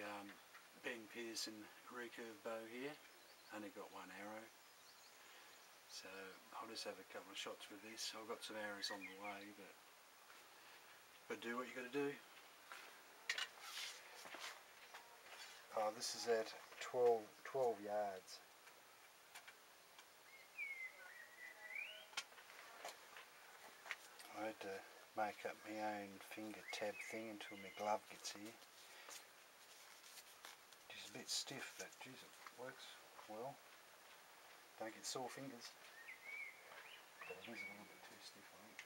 Ben Pearson recurve bow here. Only got one arrow, so I'll just have a couple of shots with this. I've got some arrows on the way, but do what you got to do. Oh, this is at 12 yards. I had to make up my own finger tab thing until my glove gets here. It's a bit stiff, but geez, it works well. Don't get sore fingers. But it is a little bit too stiff, I think.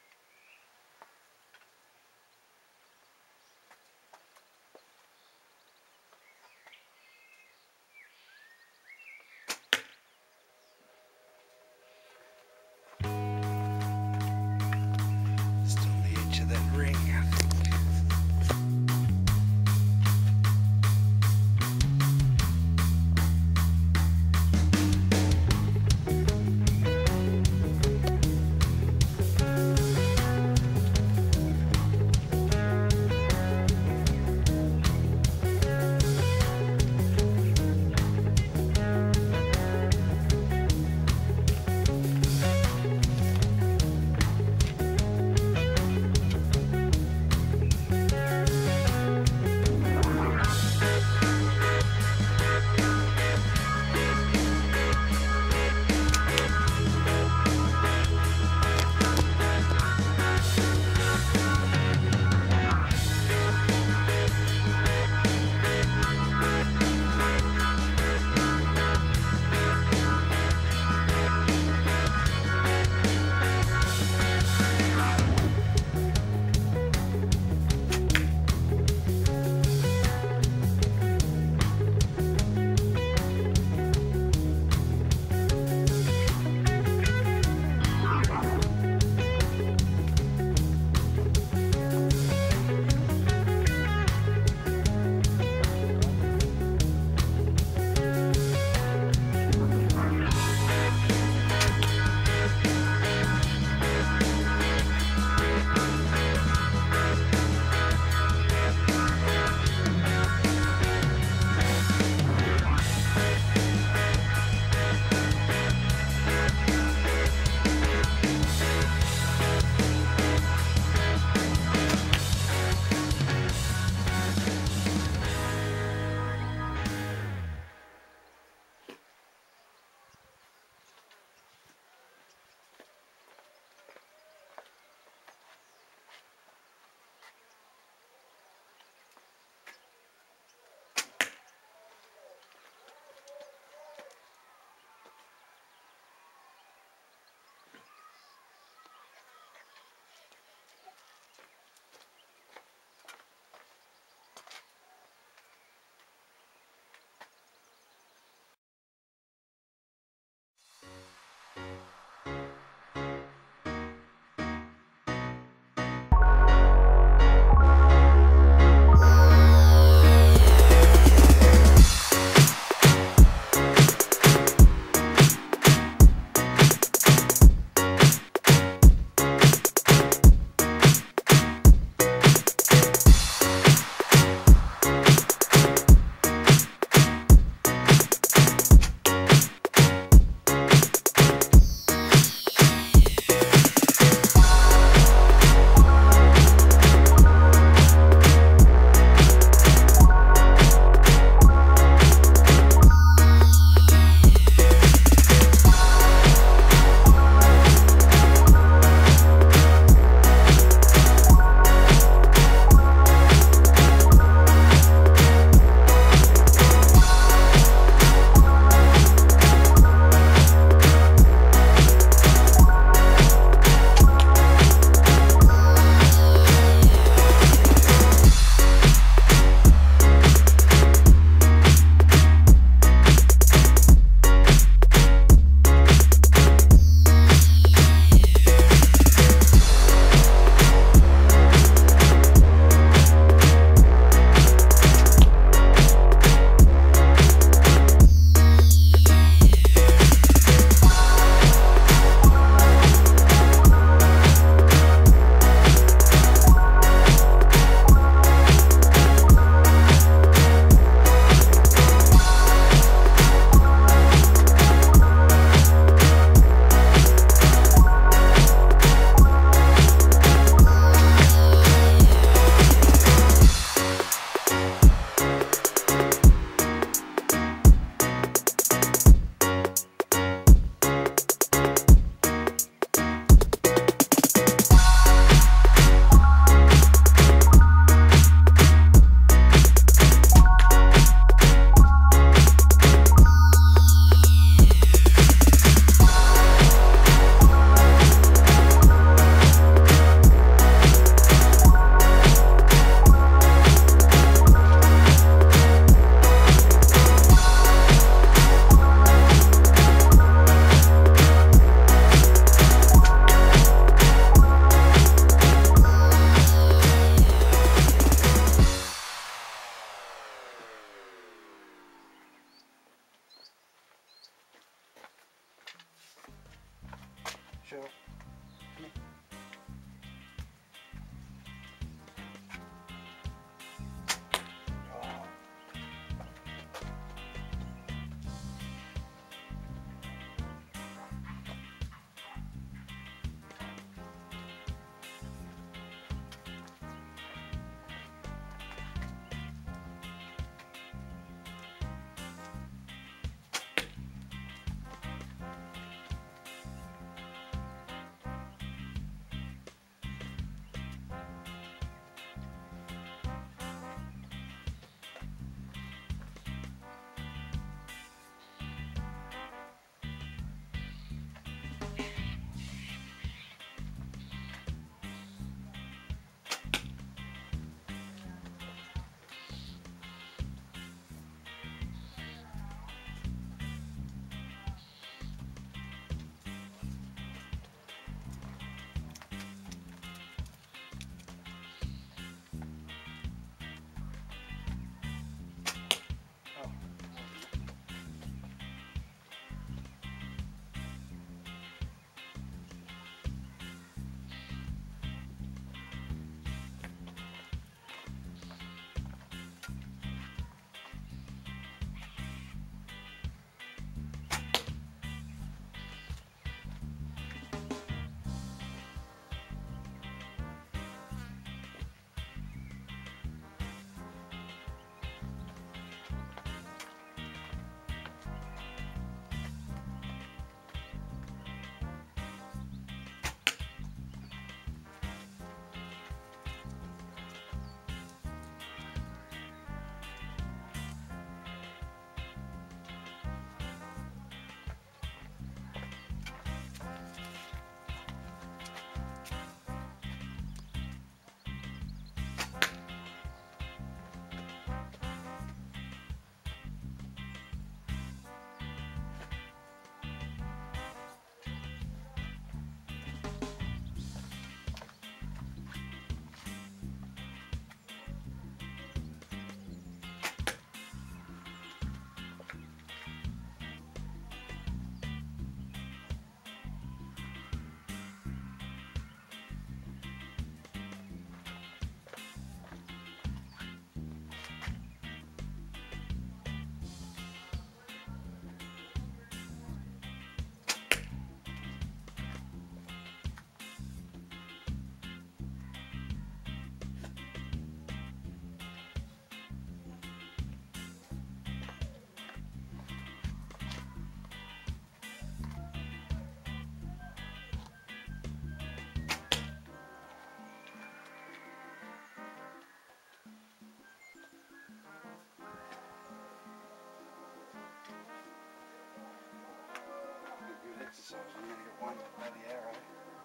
find the bloody arrow.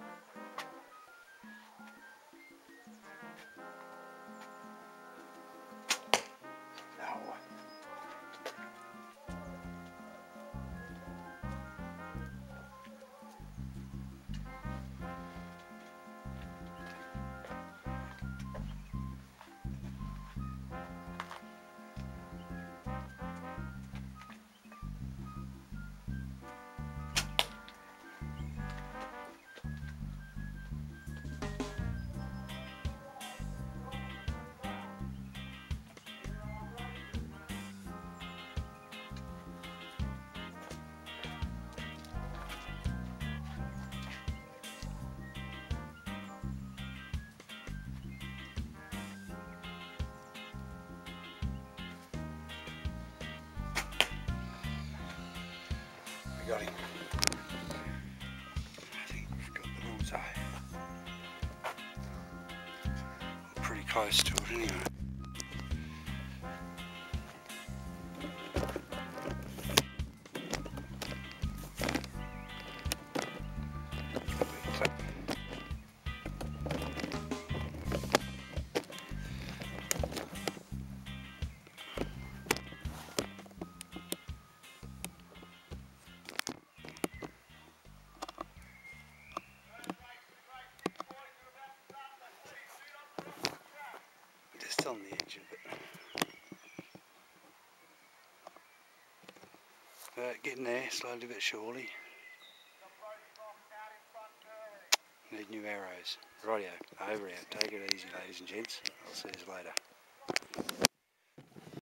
No. We got him. I think we've got the bullseye. We're pretty close to it anyway. Just on the edge of it. Getting there, slowly but surely. Need new arrows. Rightio, over out. Take it easy, ladies and gents. I'll see you later.